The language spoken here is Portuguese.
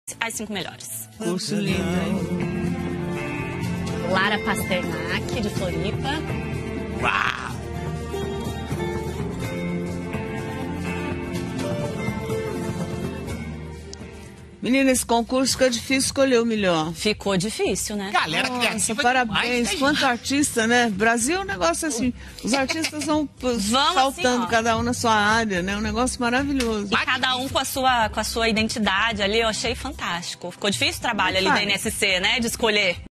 As 5 melhores. Curso lindo, hein? Lara Pasternak, de Floripa. Uau! Menina, esse concurso fica difícil escolher o melhor. Ficou difícil, né? Galera Nossa, criativa parabéns. demais, Quanto artista, né? Brasil é um negócio assim. Os artistas vão saltando, assim, ó. cada um na sua área, né? Um negócio maravilhoso. E cada um com a sua identidade ali, eu achei fantástico. Ficou difícil o trabalho ali da NSC, né? De escolher.